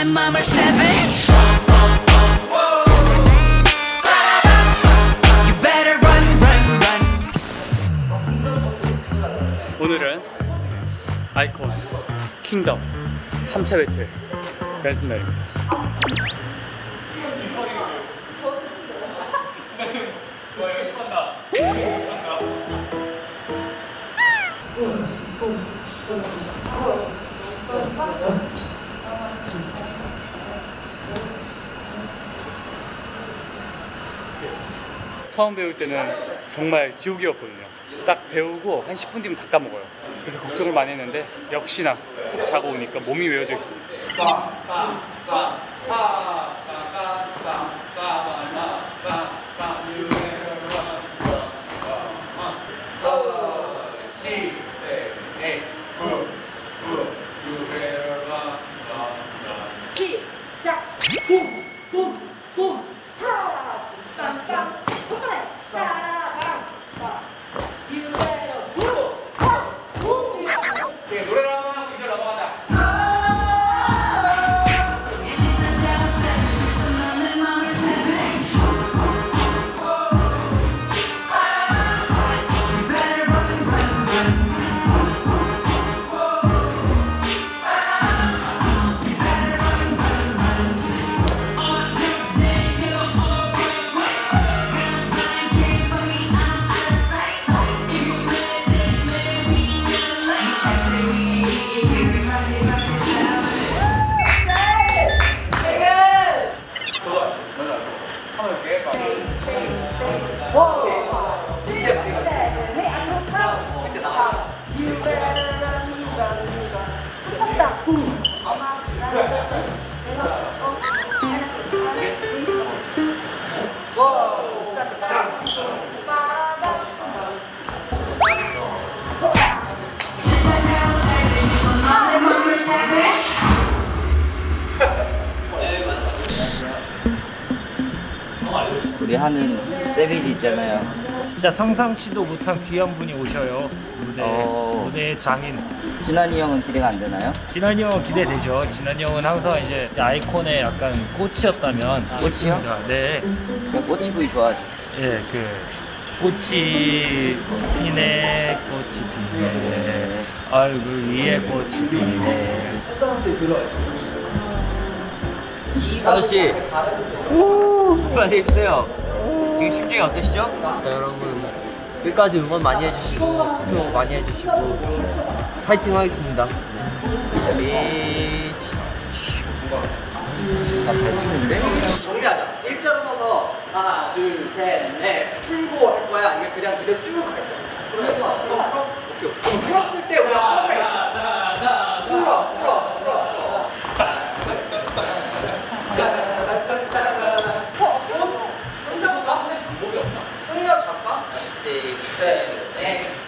맘을 savage. You better run, run, run. 오늘은 아이콘 킹덤 3차 배틀 연습 날입니다. 처음 배울 때는 정말 지옥이었거든요. 딱 배우고 한 10분 뒤면 다 까먹어요. 그래서 걱정을 많이 했는데 역시나 푹 자고 오니까 몸이 외워져 있습니다. 시작! 붐! 붐! 붐! 하나! 땀땀! 한번에! 따라랑! 유래로 붐! 붐! 노래를 한번 하고 이제 넘어가자. 우리 하는 세비지 있잖아요. 진짜 상상치도 못한 귀한 분이 오셔요. 무대의 장인. 진환이 형은 기대가 안 되나요? 진환이 형은 기대되죠. 진환이 형은 항상 이제 아이콘의 약간 꽃이었다면. 꽃이요? 네. 제가 꼬치구이 좋아하죠. 예, 그 꽃이 피네, 꽃이 피네, 얼굴 위에 꽃이 피네. 아저씨, 빨리 해주세요. 지금 심정이 어떠시죠? 여러분 끝까지 응원 많이 해주시고 투표 많이 해주시고 파이팅 하겠습니다. 잘 찍는데? 정리하자. 일자로 서서 하나 둘셋넷 풀고 할 거야? 아니면 그냥 그대로 쭉 할 거야? 풀어? 오케이. 그럼 풀었을 때 우리가 퍼줘야 돼. 풀어. 손 잡을까? 목이 없나? 손이라도 잡까? 6, 7, 8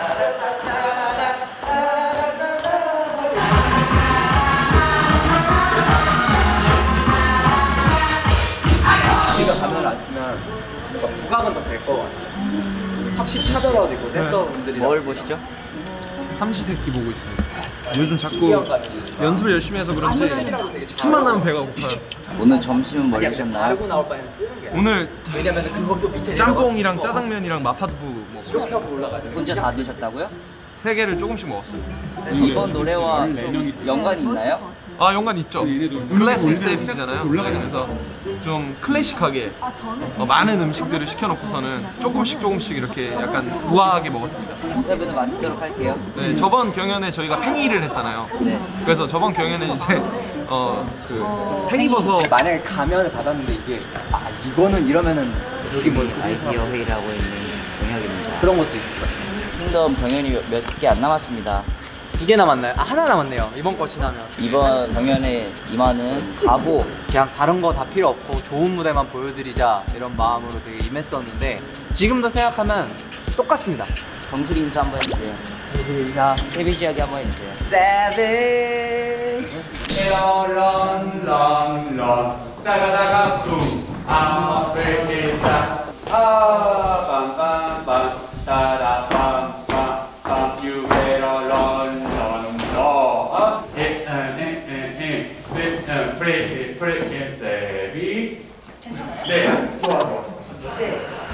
우리가 가면을 안 쓰면 뭔가 부각은 더 될 것 같아. 확실히 차별화도 있고 댄서분들이 뭘 보시죠? 삼시세끼 보고 있습니다. 요즘 자꾸 연습을 열심히 해서 그런지 키만 하면 배가 고파요. 오늘 점심은 뭐 드셨나요? 바르고 나올 바에는 쓰는 게 오늘 왜냐면 그것도 밑에 짬뽕이랑 짜장면이랑 마파두부 먹고 이렇게 하고 올라가야 돼. 혼자 다 드셨다고요? 3개를 조금씩 먹었어요. 이번 노래와 좀 연관이 있나요? 아, 연관 있죠. 클래식 세비지잖아요. 그래서 좀 클래식하게 많은 음식들을 시켜놓고서는 조금씩 이렇게 약간 우아하게 먹었습니다. 인터뷰는 마치도록 할게요. 네, 저번 경연에 저희가 팽이를 했잖아요. 네. 그래서 저번 경연에 이제 그 팽이버섯 만약에 가면을 받았는데 이게 이거는 이러면은 여기 뭐 아이디어 회의라고 있는 동혁입니다. 그런 것도 있어요. 킹덤 경연이 몇 개 안 남았습니다. 2개 남았나요? 하나 남았네요. 이번 거 지나면. 이번 경연에 임하는 각오. 그냥 다른 거 다 필요 없고 좋은 무대만 보여드리자 이런 마음으로 되게 임했었는데 지금도 생각하면 똑같습니다. 정수리 인사 한번 해주세요. 정수리 인사. 세비지 이야기 한번 해주세요. 세비지 런 따가다가 쿵 아프리카 빰빰빰 따라빰빰빰 You better run It's a free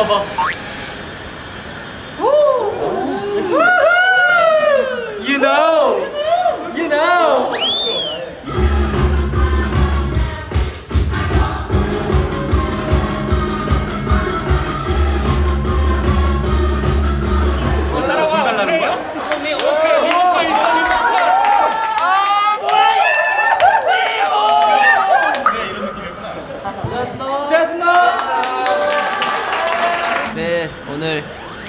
봐봐. You know. You know. 네, 오늘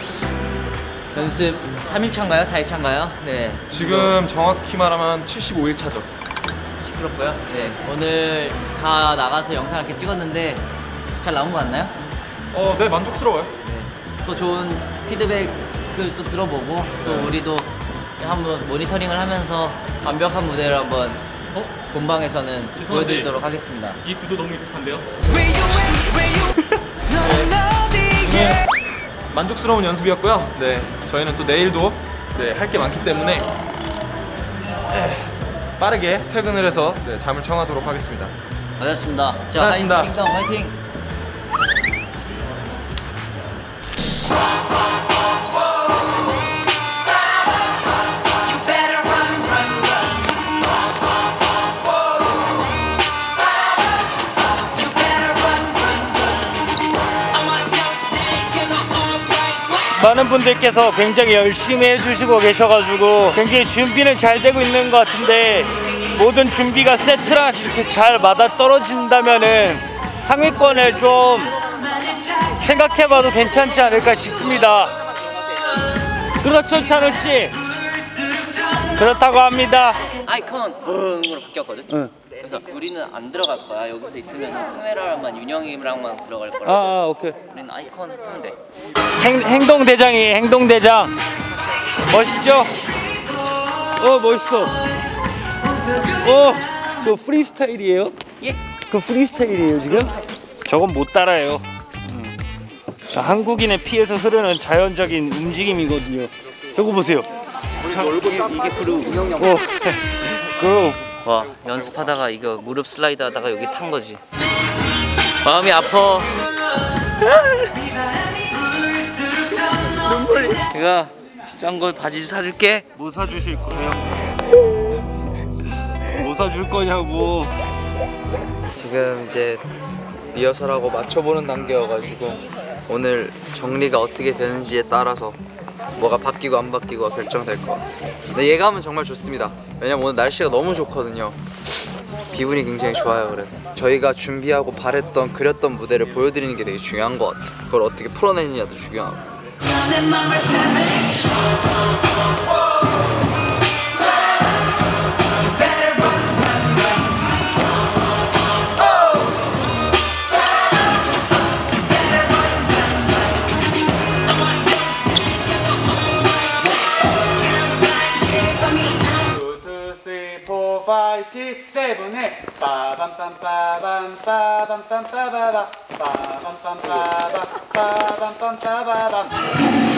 연습 3일차인가요? 4일차인가요? 네. 지금 정확히 말하면 75일 차죠. 시끄럽고요. 네, 오늘 다 나가서 영상 이렇게 찍었는데 잘 나온 거 같나요? 네, 만족스러워요. 네. 또 좋은 피드백을 또 들어보고 또 우리도 한번 모니터링을 하면서 완벽한 무대를 한번 본방에서는 보여드리도록 하겠습니다. 이 구도 너무 익숙한데요? 만족스러운 연습이었고요. 네, 저희는 또 내일도 할 게 많기 때문에 빠르게 퇴근을 해서 잠을 청하도록 하겠습니다. 고맙습니다. 자, 고맙습니다. 킹덤 화이팅! 많은 분들께서 굉장히 열심히 해주시고 계셔가지고 굉장히 준비는 잘 되고 있는 것 같은데 모든 준비가 세트랑 이렇게 잘 맞아떨어진다면은 상위권을 좀 생각해봐도 괜찮지 않을까 싶습니다. 그렇죠, 찬우씨? 그렇다고 합니다. 아이콘 으로 바뀌었거든? 응. 그래서 우리는 안 들어갈 거야. 여기서 있으면 카메라만 윤영이랑만 들어갈 거라서 오케이. 우리는 아이콘 하면 돼. 행동대장이에요, 행동대장. 멋있죠? 멋있어. 그거 프리스타일이에요? 예? 그거 프리스타일이에요, 지금? 저건 못 따라요. 자, 한국인의 피에서 흐르는 자연적인 움직임이거든요. 저거 보세요. 이게 그룹 운영형. 그룹. 와, 연습하다가 이거 무릎 슬라이드 하다가 여기 탄 거지. 마음이 아파. 눈물이. 내가 비싼 걸 바지 사줄게. 뭐 사주실 거예요? 뭐 사줄 거냐고. 지금 이제 리허설하고 맞춰보는 단계여가지고 오늘 정리가 어떻게 되는지에 따라서 뭐가 바뀌고 안 바뀌고가 결정될 것 같아요. 근데 예감은 정말 좋습니다. 왜냐면 오늘 날씨가 너무 좋거든요. 기분이 굉장히 좋아요. 그래서 저희가 준비하고 바랬던 그렸던 무대를 보여드리는 게 되게 중요한 것 같아요. 그걸 어떻게 풀어내느냐도 중요하고. 빠밤빰빠밤 빠밤빰빠바바 빠밤빰빠바 빠밤빰빠바밤